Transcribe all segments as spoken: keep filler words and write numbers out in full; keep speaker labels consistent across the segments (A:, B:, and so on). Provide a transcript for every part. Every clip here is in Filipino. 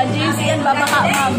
A: J C yan, babaka, ma'am.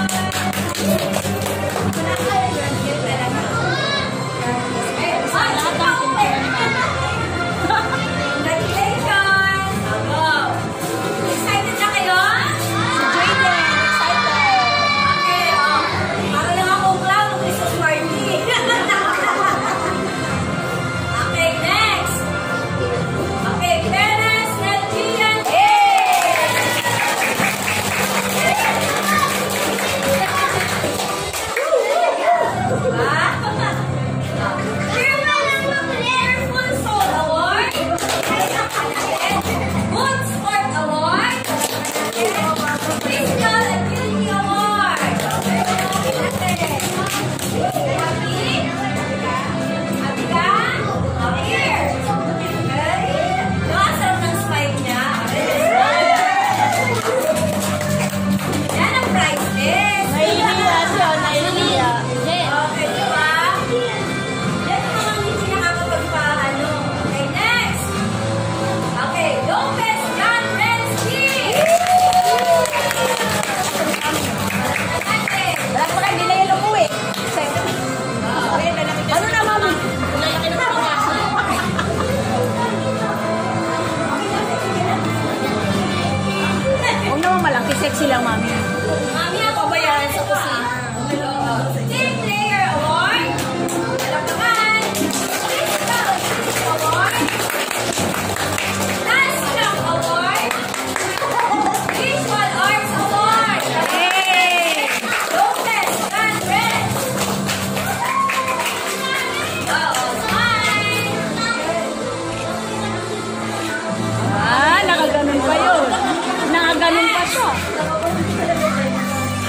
B: Sexy lang, mami.
A: Mami, ako ba yan sa kusina? Team Player Award. Alam naman. Physical Award. Dance Club Award. Visual Arts Award. Hey! Lopez and Red. Oh, smile.
B: Ah, nakaganon pa yun. Nakaganon pa siya.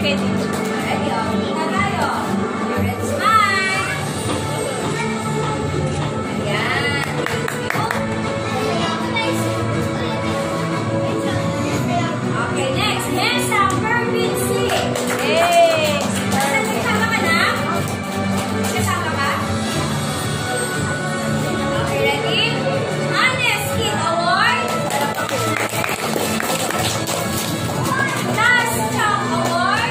B: Okay.
A: Ready, oh. Kita tayo. Red smile. Ayan. Okay, next. Nessa, Pervin C.
B: Yay!
A: Kasama ka na? Kasama ka? Okay, ready? Honest Kid Award. Last Chop Award.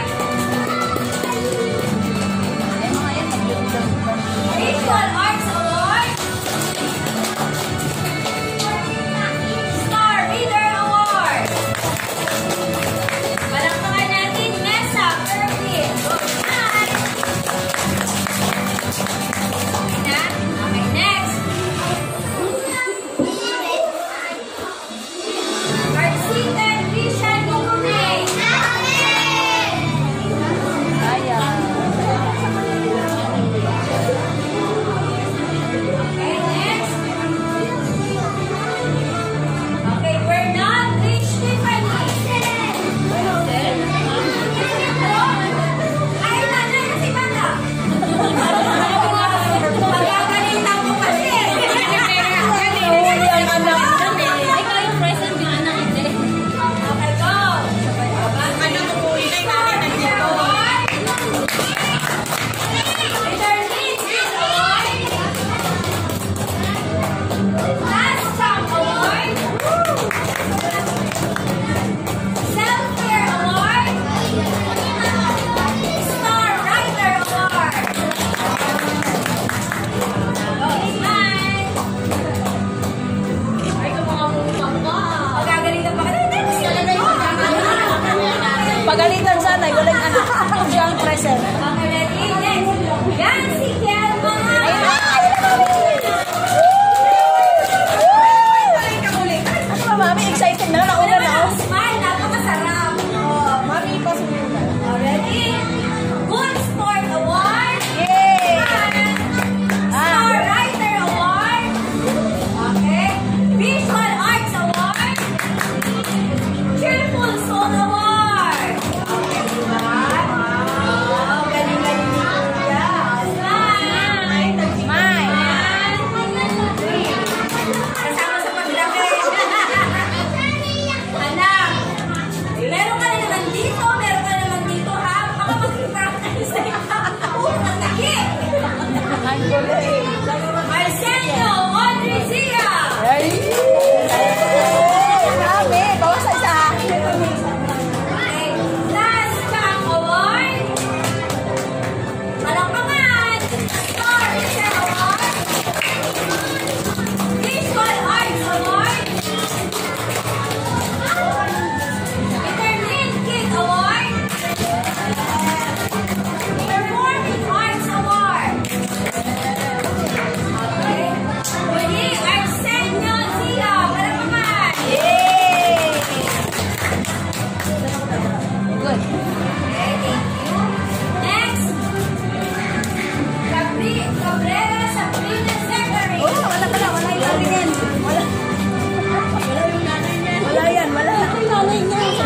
A: Visual Arts Award. Star Reader Award. Palakpakan natin, Nessa, Pervin. Hi! Okay na? Okay, next. Artsitan Vision Nicolay.
B: Ayan.
A: Okay, next. Okay, we're not Rich Tiffany. Ay, nanay kasi bata. Magagalitan ko kasi.
B: Ikaw yung present yung anak hindi.
A: Okay, go.
B: Ano ko po, ikay namin nandito.
A: Internet Kids Award. Last Chop Award. Self-Care Award. Star Writer Award. Okay, smile. Ay, kumakamukha ka. Magagalitan pa ka.
B: Pagalitan sana, walang anak. Siya ang present.
A: Okay, ready? Next. Yan si Kelma.
B: Ano ba, mami? Excited na. Nauna na ako.
A: Smile, napakasarap.
B: Mami, pasok mo na.
A: Ready? Good Sport Award.
B: Yay!
A: Star Writer Award. Okay. Visual Arts Award. Cheerful Soul Award. Okay, diba? Wow, galing-galing ni Kuya. Smile.
B: Smile.
A: Kasama sa paglaki. Anak, meron ka na naman dito, meron ka naman dito, ha? Baka mag-prank tayo sa'yo. Puro ng takip.
B: Ang gulit.
A: Arsenio Audrey Zia.
B: Ay! Mami, bawas sa isa.
A: Okay. Last Chop Award. Palakpakan. Star Teacher Award. Visual Arts Award. Internet Kid Award. Performing Arts Award. Okay. Muli, Arsenio Zia. Palakpakan.
B: Yay! Good.
A: Okay, thank you. Next. Cabri Cabrera Sabrina Zachary.
B: Oh, wala pala. Wala yung nanay yan. Wala. Wala yung nanay yan. Wala yan. Wala. Yung nanay niya.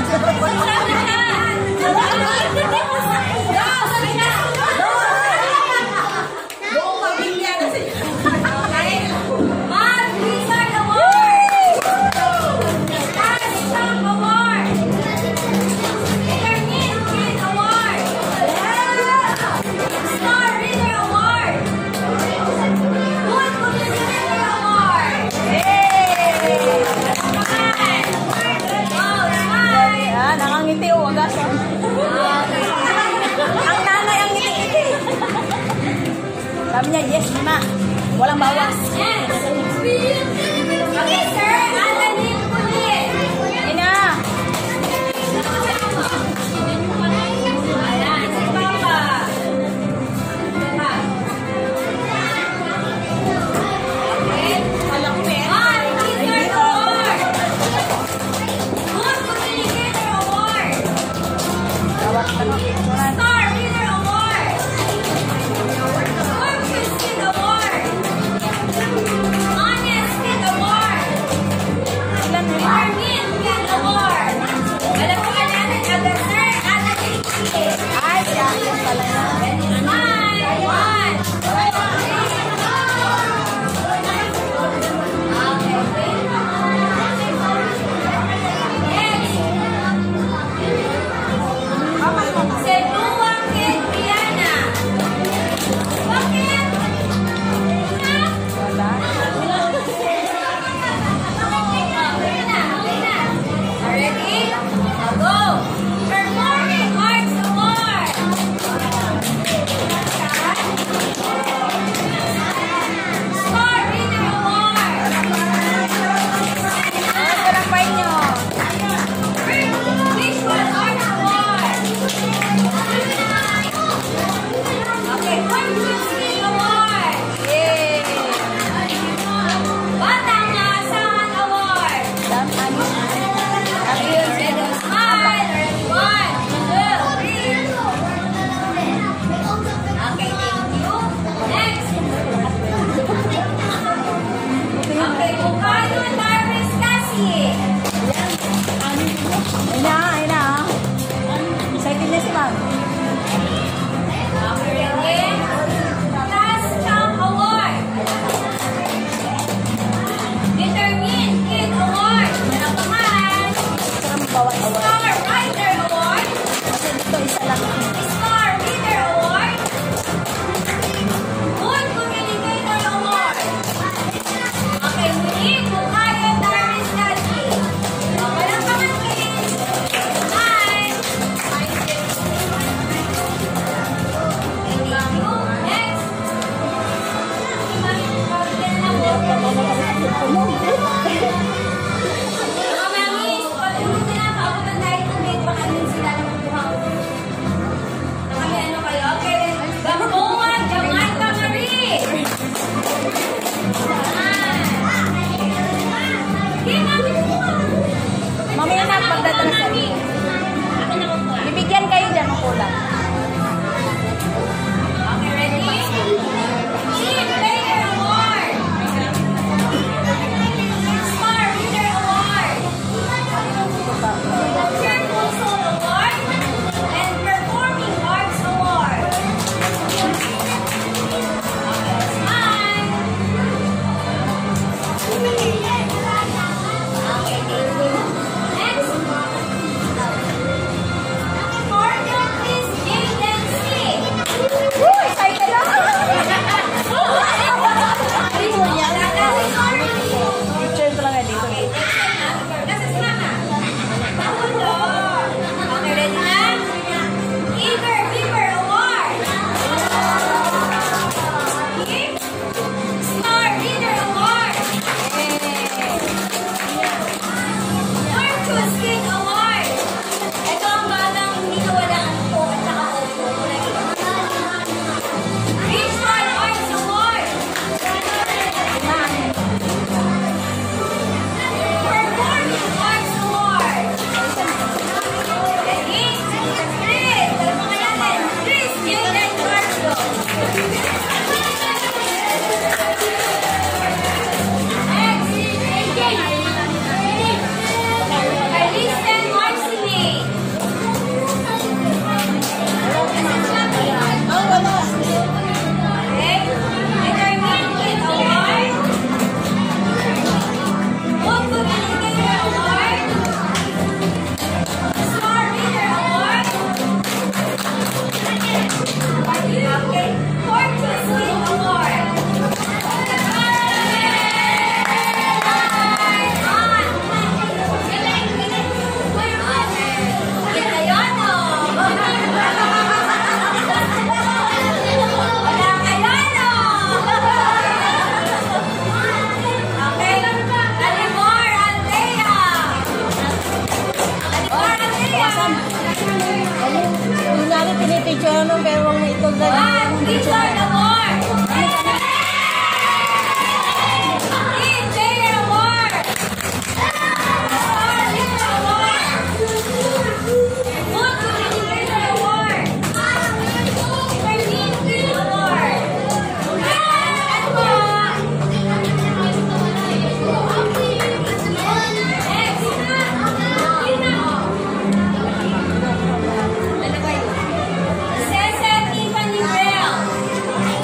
A: Buong pamilya na siya. Okay. Mad Wizard Award. Last Chop Award. Internet Kid Award. Star Reader Award. Good Communicator Award.
B: Yay!
A: Smile. Wow, smile.
B: Ah, nakangiti o wagas. Ang nanay ang ngiti-ngiti. Sabi niya, yes, ma. Walang bawas.
A: Yes. Okay, sir. Alanin Pulit.
B: Ina.
A: Ayan, si Papa. Papa. Okay. Mad Wizard Award. Good Communicator Award.
B: Tawag ka no.
A: Star Reader Award. Good Kid Award. Honest Kid Award.
B: picture ano, pero huwag mo ito dahil.
A: One, picture the more. Please, take the more. One, picture the more. One, picture the more. Thirteen, picture the more. At po. Next. Cesar Tiffany Bell.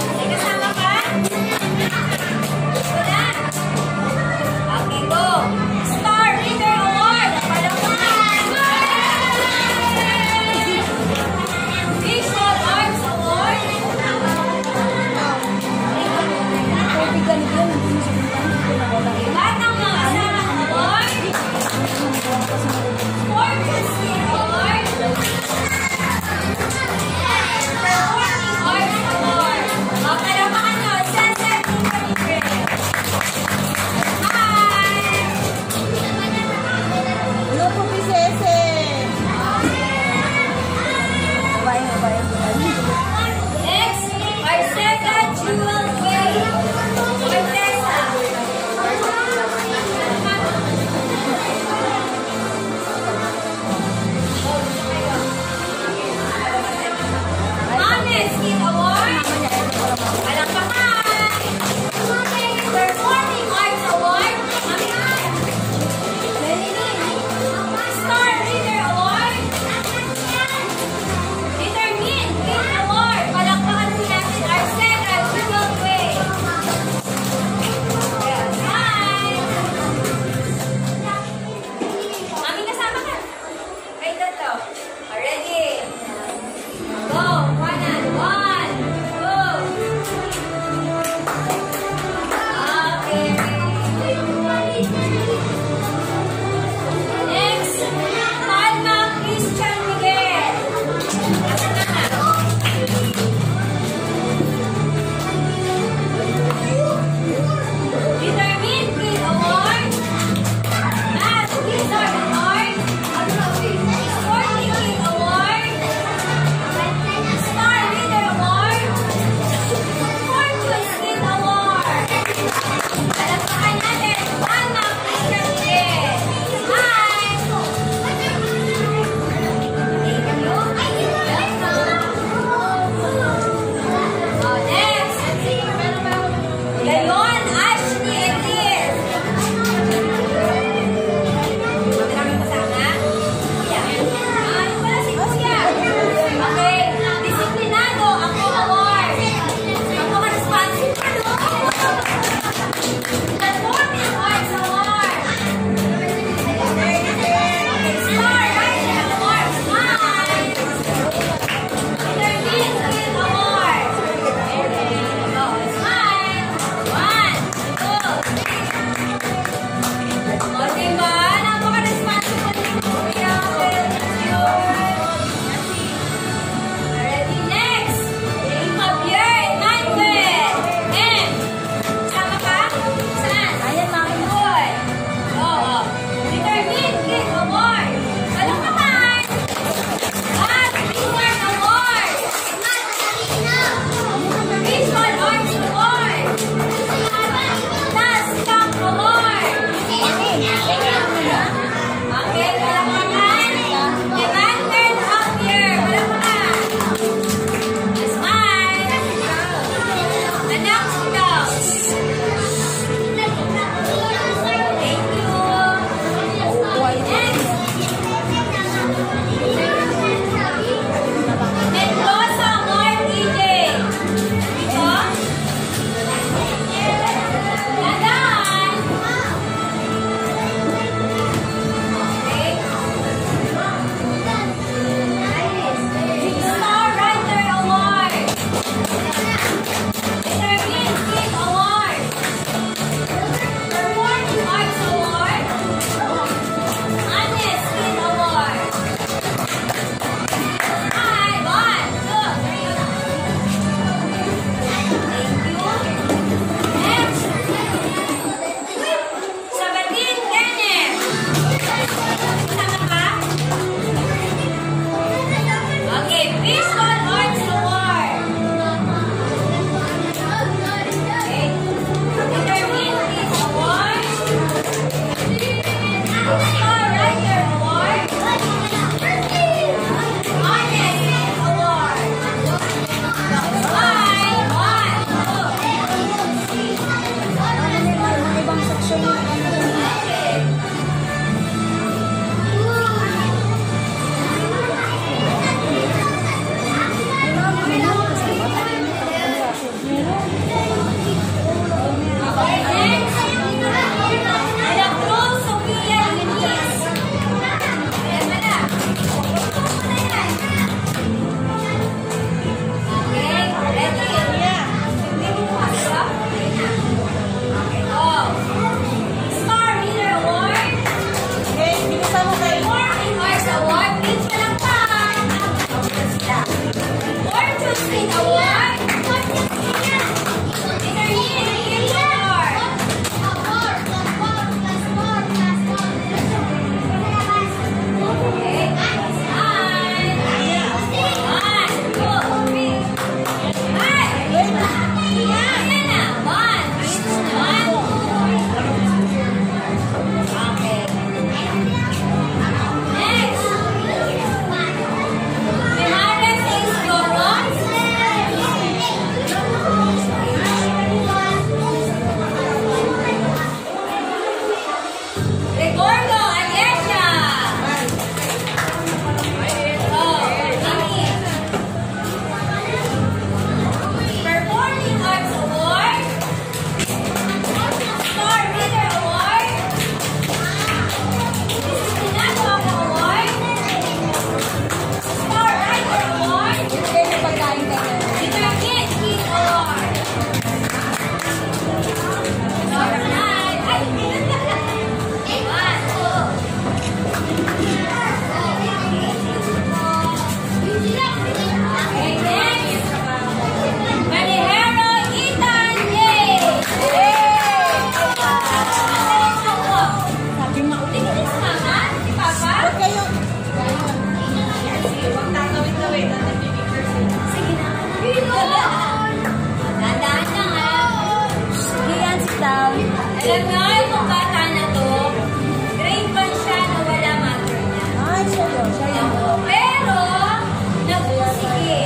A: wait. Sige na. Pilon! Tandaan lang ha.
B: Gian, sit down.
A: Alam nyo, itong bata na to, grade one siya na wala mother niya.
B: Ay, siya yun. Siya yun.
A: Pero, nagpusige.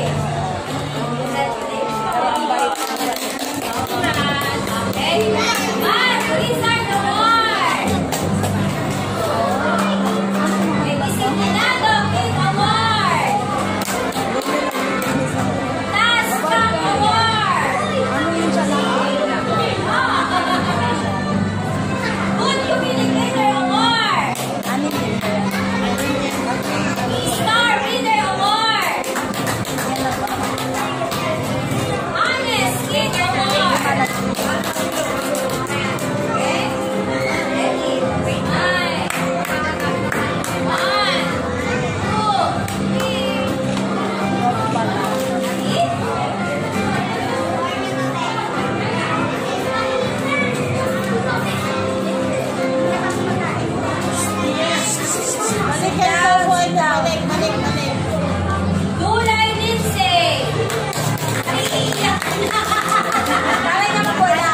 A: Okay. Mas, please start the war. May gising na na, Dr. Award. Task from award.
B: Ano yun siya lang?
A: Good communicator award.
B: Ano yun?
A: Star reader award. Honest kid award. Okay. Ready? Nine. One, two, three.
B: Balik ka daw po. Balik, balik, balik.
A: Dulay Lindsay. Naiiyak na.
B: Kaya naman po na.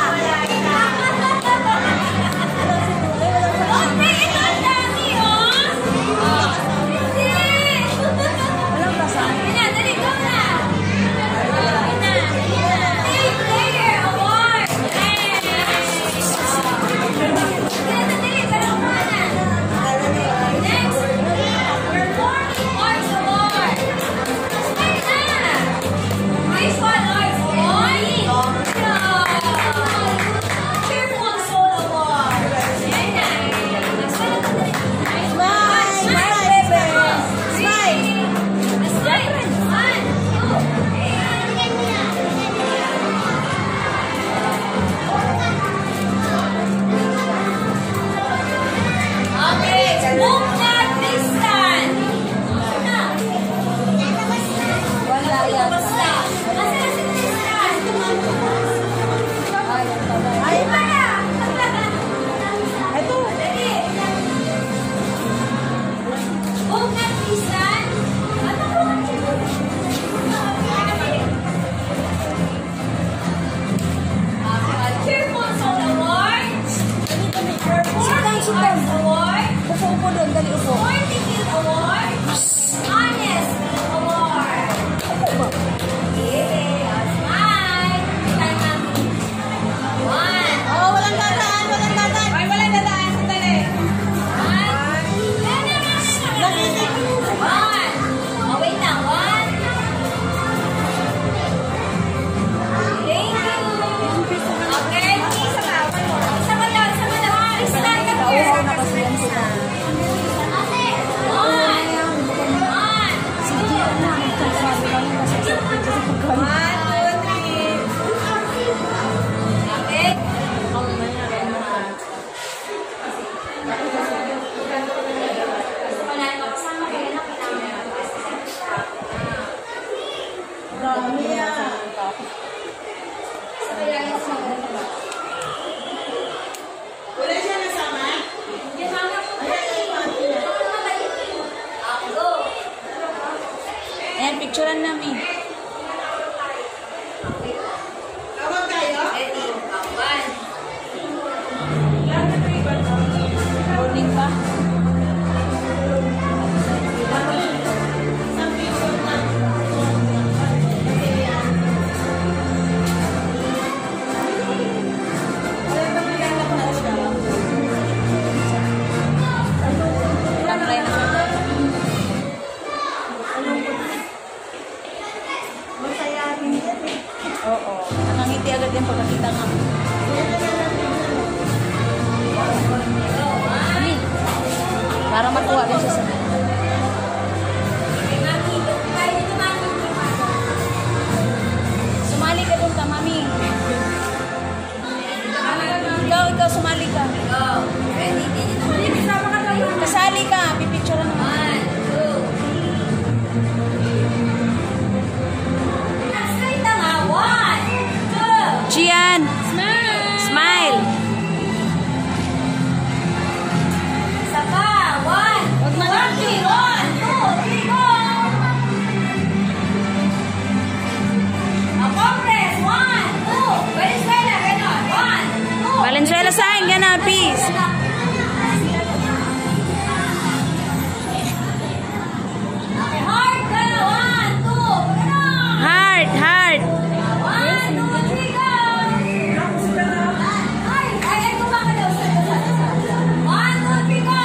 A: Okay, ito ang dami, oh. Oh, hindi.
B: Walang basa.
A: Yun na, dali, go na. Oh, yun na, yun na. Team Player Award. Yes. Dali, dali, dali, go na. Next, Performing Arts Award. Ay na. Visual Arts Award. Cheerful Soul Award. Yan na.
B: Smile, smile, baby. Smile.
A: Smile. One, two, okay, Smoke na Tristan.
B: Wala yan.
A: Basta. Basta si Tristan.
B: Ay, ang tabay.
A: Ay, para.
B: Ito.
A: Dali. Smoke na Tristan. Ano ko? Ah, Cheerful Soul Award.
B: Sit down, sit down.
A: Arts Award.
B: Upo, upo doon. Dali, upo.
A: Fortitude Award. Honest Award.
B: Upo ba?
A: Yeah, smile. Time na. One.
B: Oh, walang dadaan, walang dadaan. Ay, walang dadaan. Sandali.
A: One. One. Oh, wait na. One. Thank you. Okay. Isa pa. Isa pa daw. Isa pa daw. Stand up here.
B: Nauhaw na kasi yan sila.
A: One. One.
B: Si Gian na. Sabi lang yung nasa sa kasi pagkain.
A: One, two, three. Okay. Wala na kasama kayo na
B: Dami yan. Wala siya nasama? Ayan, picturean namin. Tawag tayo? Rolling pa. Tatry na siya. Oo. Nakangiti agad yung pagkakita nga. Mami, para makuha din siya sa sumali ka doon ka, Mami. Ikaw, ikaw, sumali ka. Kasali ka, pipicturean mo.
A: One, two. Straight na nga. One, two.
B: Gian!
A: Smile.
B: peace.
A: Okay, heart ka. One, two, ganun.
B: Heart, heart.
A: One, two, three, go. Ay, ay, ay, kumaka daw. One, two, three, go.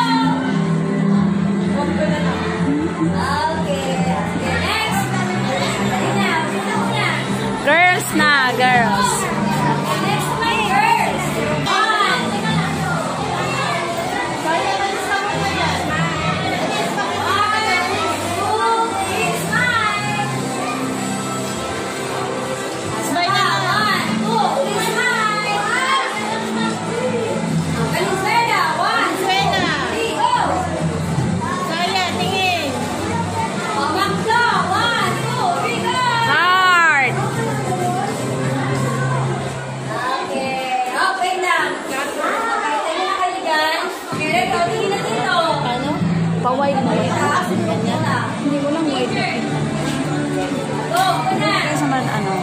A: Okay. Okay, next. Dali na. Una, una.
B: Girls na, girls.
A: Okay, next naman, girls. One.
B: Heart. Pa-wide mo. Hindi ko lang wide. Kaya sa man, ano.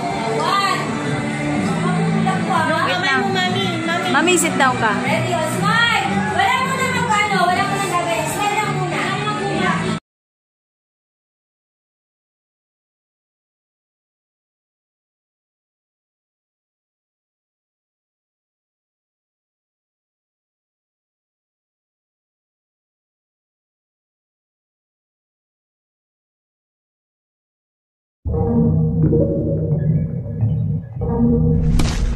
B: Wait lang. Mami, sit down ka.
A: Ready, oh, smile! Wala mo na ng ano, wala mo nang gagawin. Smile lang muna.
B: Thank you.